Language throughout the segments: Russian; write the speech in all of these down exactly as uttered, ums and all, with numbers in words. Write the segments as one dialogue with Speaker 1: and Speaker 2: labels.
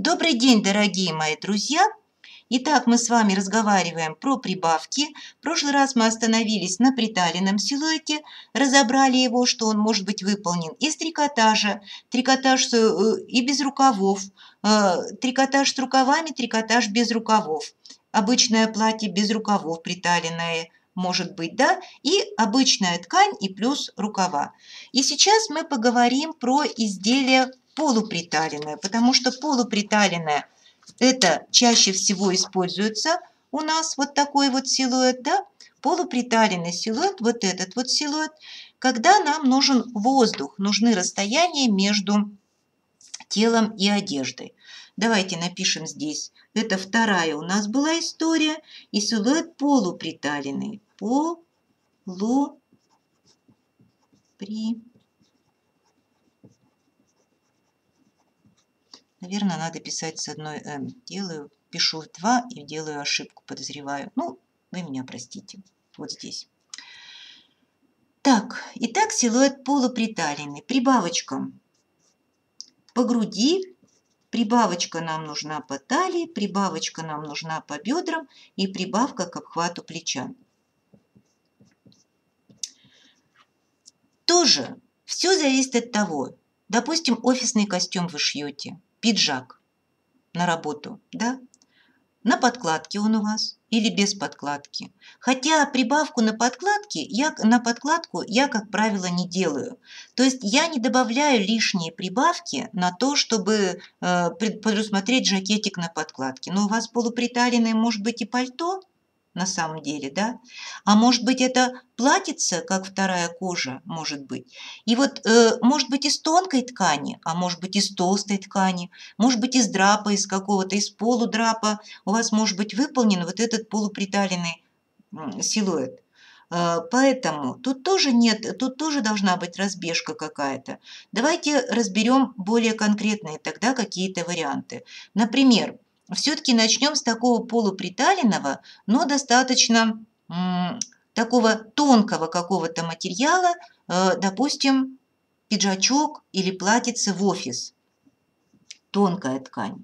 Speaker 1: Добрый день, дорогие мои друзья! Итак, мы с вами разговариваем про прибавки. В прошлый раз мы остановились на приталенном силуэте, разобрали его, что он может быть выполнен из трикотажа, трикотаж и без рукавов, трикотаж с рукавами, трикотаж без рукавов, обычное платье без рукавов приталенное, может быть, да, и обычная ткань и плюс рукава. И сейчас мы поговорим про изделие полуприталенное, потому что полуприталенное это чаще всего используется у нас вот такой вот силуэт, да, полуприталенный силуэт, вот этот вот силуэт, когда нам нужен воздух, нужны расстояния между телом и одеждой. Давайте напишем здесь, это вторая у нас была история, и силуэт полуприталенный, полуприталенный. Наверное, надо писать с одной «м». Делаю, пишу два и делаю ошибку, подозреваю. Ну, вы меня простите. Вот здесь. Так, итак, силуэт полуприталенный. Прибавочка по груди, прибавочка нам нужна по талии, прибавочка нам нужна по бедрам и прибавка к обхвату плеча. Тоже все зависит от того, допустим, офисный костюм вы шьете, пиджак на работу, да? На подкладке он у вас или без подкладки. Хотя прибавку на подкладке я, на подкладку я, как правило, не делаю. То есть я не добавляю лишние прибавки на то, чтобы э, предусмотреть жакетик на подкладке. Но у вас полуприталенное может быть и пальто, на самом деле, да? А может быть, это платьице, как вторая кожа, может быть. И вот, э, может быть, из тонкой ткани, а может быть, из толстой ткани, может быть, из драпа, из какого-то, из полудрапа у вас может быть выполнен вот этот полуприталенный силуэт. Э, поэтому тут тоже нет, тут тоже должна быть разбежка какая-то. Давайте разберем более конкретные тогда какие-то варианты. Например, все-таки начнем с такого полуприталенного, но достаточно м, такого тонкого какого-то материала, э, допустим, пиджачок или платьице в офис. Тонкая ткань.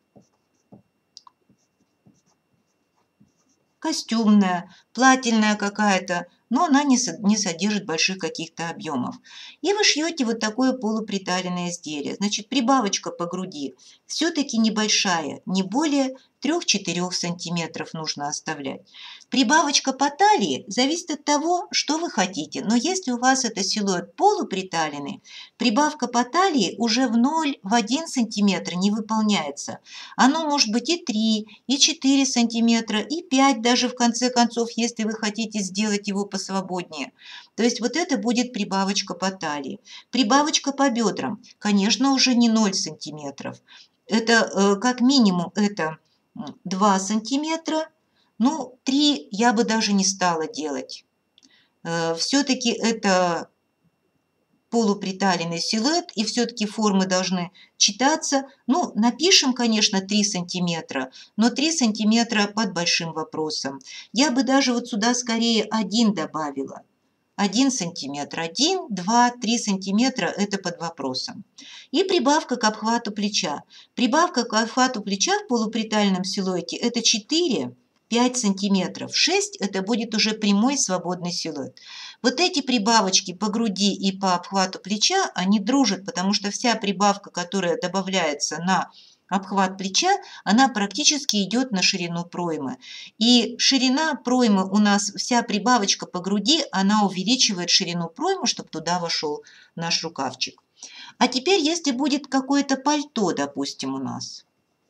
Speaker 1: Костюмная, плательная какая-то, но она не, не содержит больших каких-то объемов. И вы шьете вот такое полуприталенное изделие. Значит, прибавочка по груди все-таки небольшая, не более трёх-четырёх сантиметров нужно оставлять. Прибавочка по талии зависит от того, что вы хотите. Но если у вас это силуэт полуприталенный, прибавка по талии уже в ноль, в один сантиметр не выполняется. Оно может быть и три, и четыре сантиметра, и пять даже в конце концов, если вы хотите сделать его посвободнее. То есть вот это будет прибавочка по талии. Прибавочка по бедрам, конечно, уже не ноль сантиметров. Это как минимум это два сантиметра, ну три я бы даже не стала делать. Все-таки это полуприталенный силуэт, и все-таки формы должны читаться. Ну, напишем, конечно, три сантиметра, но три сантиметра под большим вопросом. Я бы даже вот сюда скорее один добавила. один сантиметр, один, два, три сантиметра – это под вопросом. И прибавка к обхвату плеча. Прибавка к обхвату плеча в полуприталенном силуэте – это четыре, пять сантиметров. шесть – это будет уже прямой свободный силуэт. Вот эти прибавочки по груди и по обхвату плеча, они дружат, потому что вся прибавка, которая добавляется на обхват плеча, она практически идет на ширину проймы. И ширина проймы у нас, вся прибавочка по груди, она увеличивает ширину проймы, чтобы туда вошел наш рукавчик. А теперь, если будет какое-то пальто, допустим, у нас,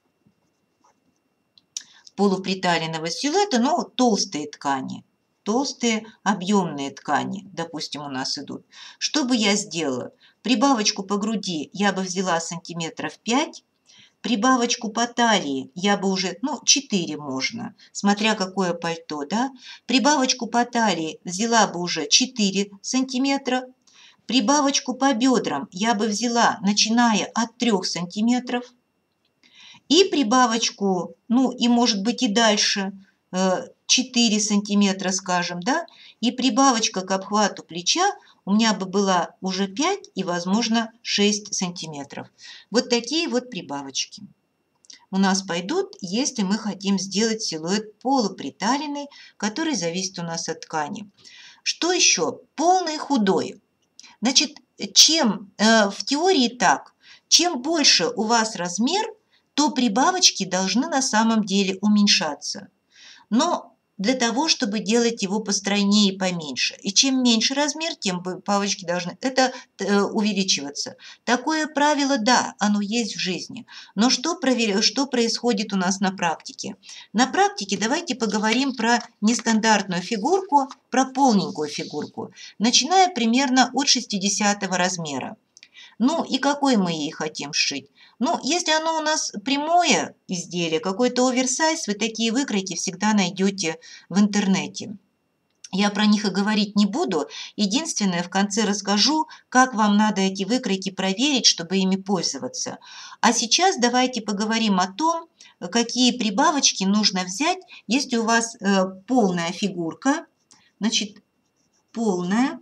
Speaker 1: полуприталенного силуэта, но толстые ткани, толстые объемные ткани, допустим, у нас идут. Что бы я сделала? Прибавочку по груди я бы взяла сантиметров пять, прибавочку по талии я бы уже, ну, четыре можно, смотря какое пальто, да. Прибавочку по талии взяла бы уже четыре сантиметра. Прибавочку по бедрам я бы взяла, начиная от трёх сантиметров. И прибавочку, ну, и может быть и дальше, четыре сантиметра, скажем, да. И прибавочка к обхвату плеча у меня бы была уже пять и, возможно, шесть сантиметров. Вот такие вот прибавочки. у нас пойдут, если мы хотим сделать силуэт полуприталенный, который зависит у нас от ткани. Что еще? Полный худой. Значит, чем э, в теории так, чем больше у вас размер, то прибавочки должны на самом деле уменьшаться. Но для того, чтобы делать его постройнее и поменьше. И чем меньше размер, тем прибавочки должны это, э, увеличиваться. Такое правило, да, оно есть в жизни. Но что, провер... что происходит у нас на практике? На практике давайте поговорим про нестандартную фигурку, про полненькую фигурку, начиная примерно от шестидесятого размера. Ну и какой мы ей хотим сшить? Ну, если оно у нас прямое изделие, какой-то оверсайз, вы такие выкройки всегда найдете в интернете. Я про них и говорить не буду. Единственное, в конце расскажу, как вам надо эти выкройки проверить, чтобы ими пользоваться. А сейчас давайте поговорим о том, какие прибавочки нужно взять, если у вас э, полная фигурка, значит, полная,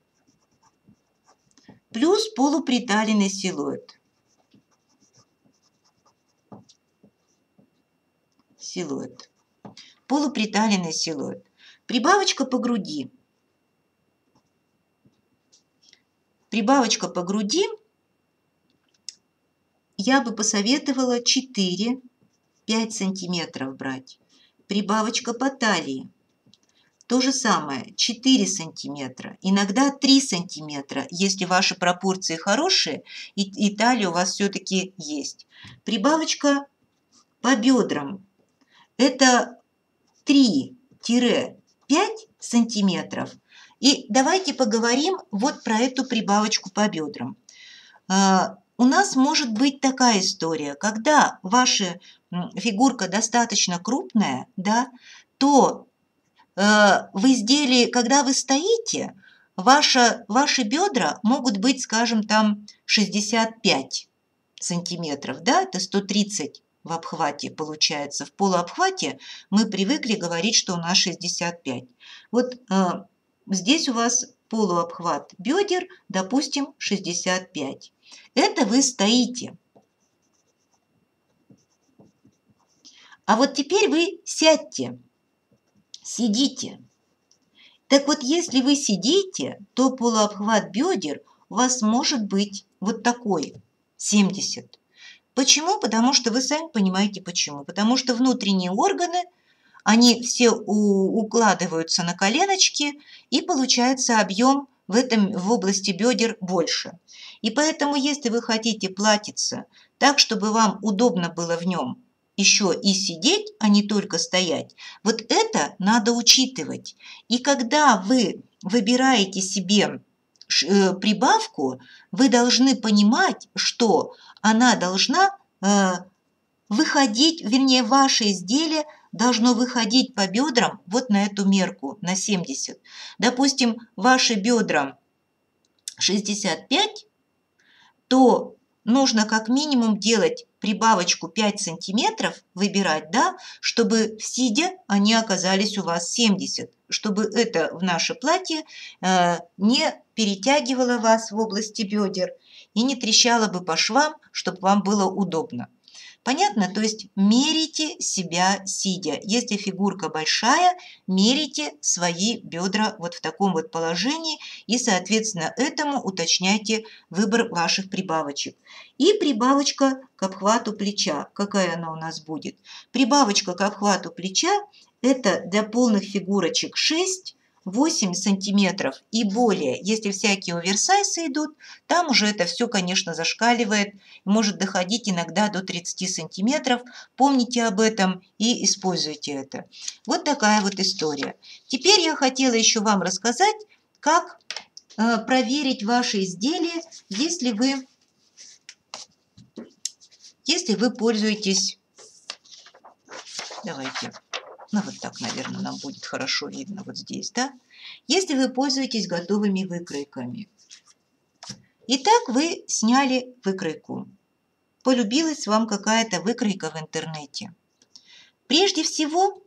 Speaker 1: плюс полуприталенный силуэт. Силуэт. Полуприталенный силуэт. Прибавочка по груди. Прибавочка по груди я бы посоветовала четыре-пять сантиметров брать. Прибавочка по талии. То же самое, четыре сантиметра, иногда три сантиметра, если ваши пропорции хорошие и, и талия у вас все-таки есть. Прибавочка по бедрам. Это три-пять сантиметров. И давайте поговорим вот про эту прибавочку по бедрам. У нас может быть такая история, когда ваша фигурка достаточно крупная, да, то в изделии, когда вы стоите, ваши, ваши бедра могут быть, скажем, там шестьдесят пять сантиметров, да, это сто тридцать в обхвате получается. В полуобхвате мы привыкли говорить, что у нас шестьдесят пять. Вот э, здесь у вас полуобхват бедер, допустим, шестьдесят пять. Это вы стоите. А вот теперь вы сядьте. Сидите. Так вот, если вы сидите, то полуобхват бедер у вас может быть вот такой, семьдесят. Почему? Потому что вы сами понимаете почему. Потому что внутренние органы, они все у, укладываются на коленочки, и получается объем в, этом, в области бедер больше. И поэтому, если вы хотите платьице так, чтобы вам удобно было в нем еще и сидеть, а не только стоять, вот это надо учитывать. И когда вы выбираете себе прибавку, вы должны понимать, что она должна э, выходить, вернее, ваше изделие должно выходить по бедрам вот на эту мерку, на семьдесят. Допустим, ваши бедра шестьдесят пять, то нужно как минимум делать прибавочку пять сантиметров, выбирать, да, чтобы сидя они оказались у вас семьдесят, чтобы это в наше платье э, не перетягивало вас в области бедер и не трещало бы по швам, чтобы вам было удобно. Понятно? То есть мерите себя сидя. Если фигурка большая, мерите свои бедра вот в таком вот положении и, соответственно, этому уточняйте выбор ваших прибавочек. И прибавочка к обхвату плеча. Какая она у нас будет? Прибавочка к обхвату плеча – это для полных фигурочек шесть-восемь сантиметров и более. Если всякие оверсайзы идут, там уже это все, конечно, зашкаливает, может доходить иногда до тридцати сантиметров. Помните об этом и используйте это. Вот такая вот история. Теперь я хотела еще вам рассказать, как э, проверить ваши изделия, если вы, если вы пользуетесь... Давайте... Ну, вот так, наверное, нам будет хорошо видно вот здесь, да? Если вы пользуетесь готовыми выкройками. Итак, вы сняли выкройку. Полюбилась вам какая-то выкройка в интернете. Прежде всего,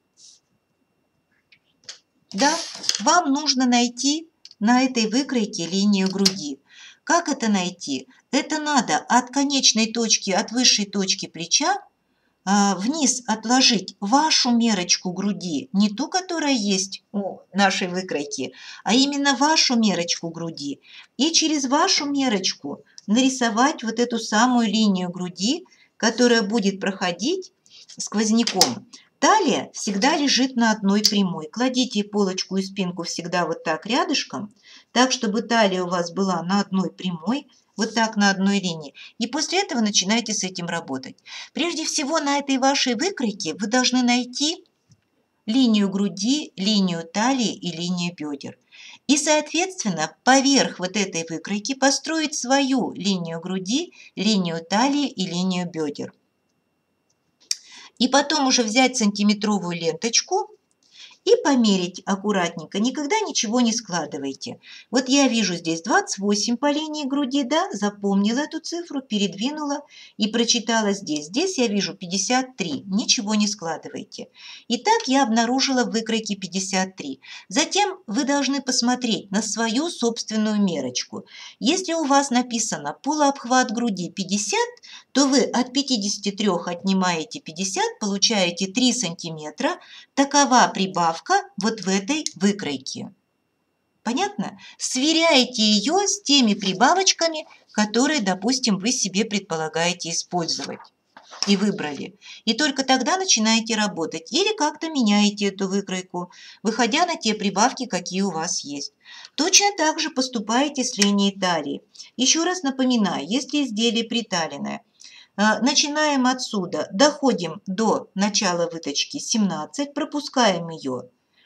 Speaker 1: да, вам нужно найти на этой выкройке линию груди. Как это найти? Это надо от конечной точки, от высшей точки плеча вниз отложить вашу мерочку груди, не ту, которая есть у нашей выкройки, а именно вашу мерочку груди. И через вашу мерочку нарисовать вот эту самую линию груди, которая будет проходить сквозняком. Талия всегда лежит на одной прямой. Кладите полочку и спинку всегда вот так рядышком, так, чтобы талия у вас была на одной прямой, вот так на одной линии. И после этого начинайте с этим работать. Прежде всего на этой вашей выкройке вы должны найти линию груди, линию талии и линию бедер. И, соответственно, поверх вот этой выкройки построить свою линию груди, линию талии и линию бедер. И потом уже взять сантиметровую ленточку и померить аккуратненько. Никогда ничего не складывайте. Вот я вижу здесь двадцать восемь по линии груди, да, запомнила эту цифру, передвинула и прочитала здесь. Здесь я вижу пятьдесят три, ничего не складывайте. Итак, я обнаружила в выкройке пятьдесят три. Затем вы должны посмотреть на свою собственную мерочку. Если у вас написано полуобхват груди пятьдесят, то вы от пятидесяти трёх отнимаете пятьдесят, получаете три сантиметра. Такова прибавка вот в этой выкройке. Понятно? Сверяйте ее с теми прибавочками, которые, допустим, вы себе предполагаете использовать и выбрали. И только тогда начинаете работать. Или как-то меняете эту выкройку, выходя на те прибавки, какие у вас есть. Точно так же поступаете с линией талии. Еще раз напоминаю, если изделие приталенное, начинаем отсюда, доходим до начала выточки семнадцать, пропускаем ее.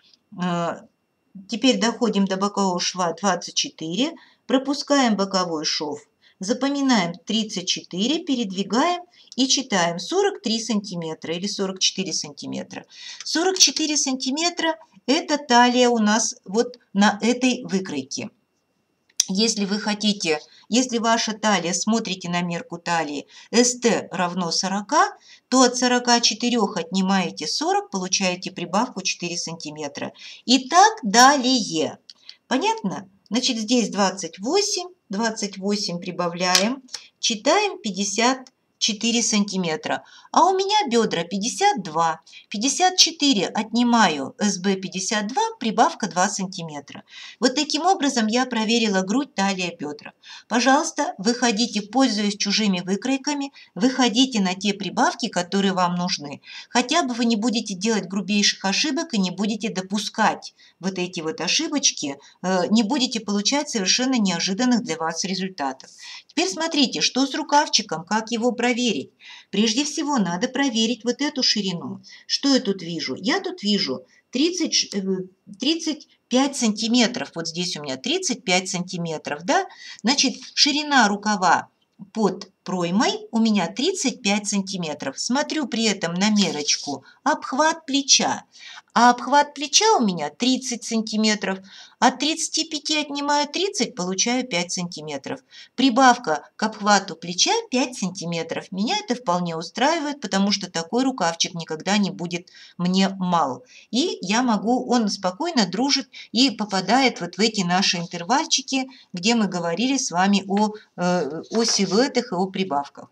Speaker 1: Теперь доходим до бокового шва двадцать четыре, пропускаем боковой шов, запоминаем тридцать четыре, передвигаем и читаем сорок три сантиметра или сорок четыре сантиметра. сорок четыре сантиметра – это талия у нас вот на этой выкройке. Если вы хотите, если ваша талия, смотрите на мерку талии, эс тэ равно сорока, то от сорока четырёх отнимаете сорок, получаете прибавку четыре сантиметра. И так далее. Понятно? Значит, здесь двадцать восемь, двадцать восемь прибавляем, читаем пятьдесят четыре сантиметра. А у меня бедра пятьдесят два. пятьдесят четыре отнимаю эс бэ пятьдесят два, прибавка два сантиметра. Вот таким образом я проверила грудь, талия, бедра. Пожалуйста, выходите, пользуясь чужими выкройками, выходите на те прибавки, которые вам нужны. Хотя бы вы не будете делать грубейших ошибок и не будете допускать вот эти вот ошибочки, не будете получать совершенно неожиданных для вас результатов. Теперь смотрите, что с рукавчиком, как его проверить. Прежде всего надо проверить вот эту ширину. Что я тут вижу? Я тут вижу тридцать, тридцать пять сантиметров. Вот здесь у меня тридцать пять сантиметров, да? Значит, ширина рукава под проймой у меня тридцать пять сантиметров. Смотрю при этом на мерочку обхват плеча. А обхват плеча у меня тридцать сантиметров. От тридцати пяти отнимаю тридцать, получаю пять сантиметров. Прибавка к обхвату плеча пять сантиметров. Меня это вполне устраивает, потому что такой рукавчик никогда не будет мне мал. И я могу, он спокойно дружит и попадает вот в эти наши интервальчики, где мы говорили с вами о, э, о силуэтах и о прибавках.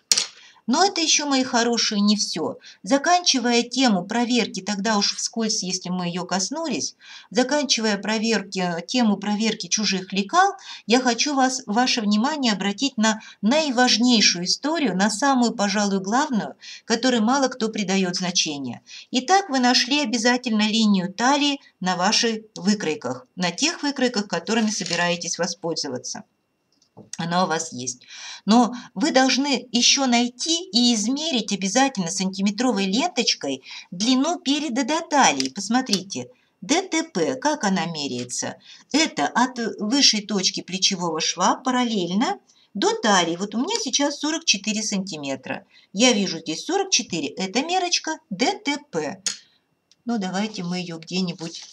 Speaker 1: Но это еще, мои хорошие, не все. Заканчивая тему проверки, тогда уж вскользь, если мы ее коснулись, заканчивая проверки, тему проверки чужих лекал, я хочу вас, ваше внимание обратить на наиважнейшую историю, на самую, пожалуй, главную, которой мало кто придает значение. Итак, вы нашли обязательно линию талии на ваших выкройках, на тех выкройках, которыми собираетесь воспользоваться. Она у вас есть. Но вы должны еще найти и измерить обязательно сантиметровой ленточкой длину переда до талии. Посмотрите, дэ тэ пэ, как она меряется? Это от высшей точки плечевого шва параллельно до талии. Вот у меня сейчас сорок четыре сантиметра. Я вижу здесь сорок четыре. Это мерочка дэ тэ пэ. Ну, давайте мы ее где-нибудь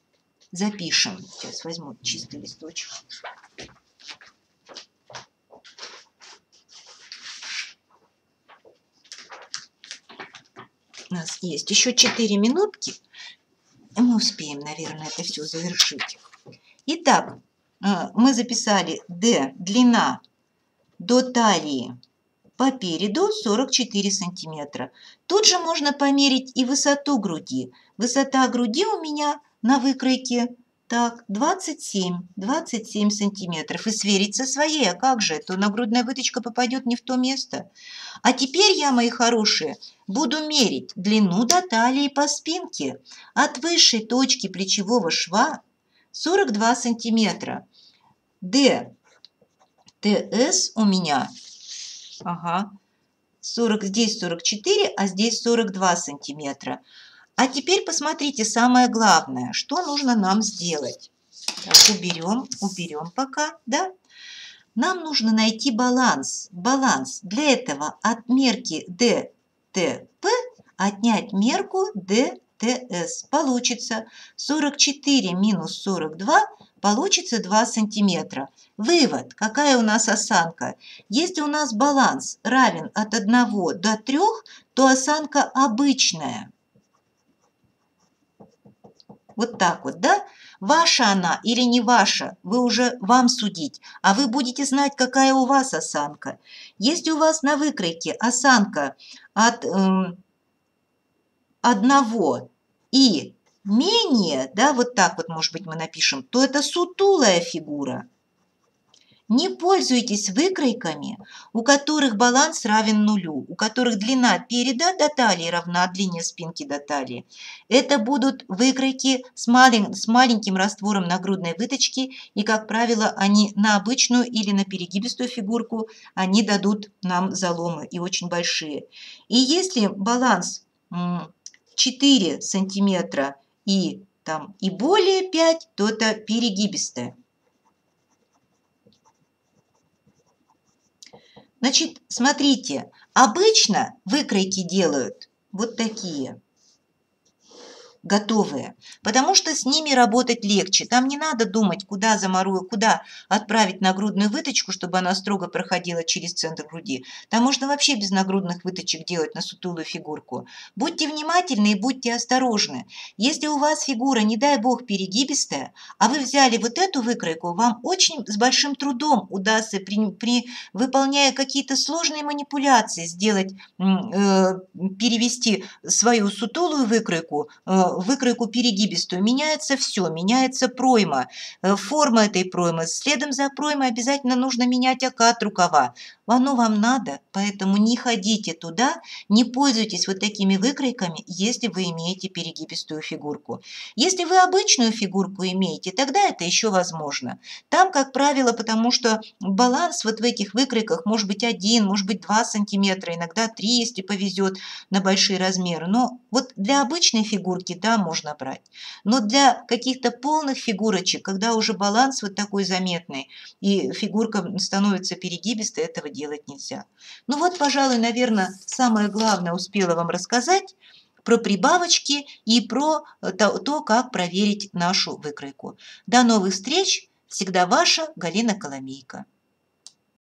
Speaker 1: запишем. Сейчас возьму чистый листочек. У нас есть еще четыре минутки. Мы успеем, наверное, это все завершить. Итак, мы записали D, длина до талии по переду сорок четыре сантиметра. Тут же можно померить и высоту груди. Высота груди у меня на выкройке так, двадцать семь, двадцать семь сантиметров. И сверить со своей, а как же, то нагрудная выточка попадет не в то место. А теперь я, мои хорошие, буду мерить длину до талии по спинке. От высшей точки плечевого шва сорок два сантиметра. Д, ТС у меня, ага, сорок, здесь сорок четыре, а здесь сорок два сантиметра. А теперь посмотрите, самое главное, что нужно нам сделать. Так, уберем, уберем пока, да? Нам нужно найти баланс. Баланс. Для этого от мерки дэ тэ пэ отнять мерку дэ тэ эс. Получится сорок четыре минус сорок два, получится два сантиметра. Вывод. Какая у нас осанка? Если у нас баланс равен от одного до трёх, то осанка обычная. Вот так вот, да? Ваша она или не ваша, вы уже вам судить, а вы будете знать, какая у вас осанка. Если у вас на выкройке осанка от э, одного и менее, да, вот так вот, может быть, мы напишем, то это сутулая фигура. Не пользуйтесь выкройками, у которых баланс равен нулю, у которых длина переда до талии равна длине спинки до талии. Это будут выкройки с, малень, с маленьким раствором нагрудной выточки, и, как правило, они на обычную или на перегибистую фигурку, они дадут нам заломы и очень большие. И если баланс четыре сантиметра и, там, и более пять, то это перегибистая. Значит, смотрите, обычно выкройки делают вот такие, готовые, потому что с ними работать легче. Там не надо думать, куда заморую, куда отправить нагрудную выточку, чтобы она строго проходила через центр груди. Там можно вообще без нагрудных выточек делать на сутулую фигурку. Будьте внимательны и будьте осторожны. Если у вас фигура, не дай бог, перегибистая, а вы взяли вот эту выкройку, вам очень с большим трудом удастся, при, при выполняя какие-то сложные манипуляции, сделать, э, перевести свою сутулую выкройку э, выкройку перегибистую. Меняется все, меняется пройма, форма этой проймы. Следом за проймой обязательно нужно менять окат рукава. Оно вам надо, поэтому не ходите туда, не пользуйтесь вот такими выкройками, если вы имеете перегибистую фигурку. Если вы обычную фигурку имеете, тогда это еще возможно. Там, как правило, потому что баланс вот в этих выкройках может быть один, может быть два сантиметра, иногда три, если повезет на большие размеры. Но вот для обычной фигурки, да, можно брать. Но для каких-то полных фигурочек, когда уже баланс вот такой заметный, и фигурка становится перегибистой, этого делать нельзя. Ну вот, пожалуй, наверное, самое главное успела вам рассказать про прибавочки и про то, то, как проверить нашу выкройку. До новых встреч! Всегда ваша Галина Коломейко.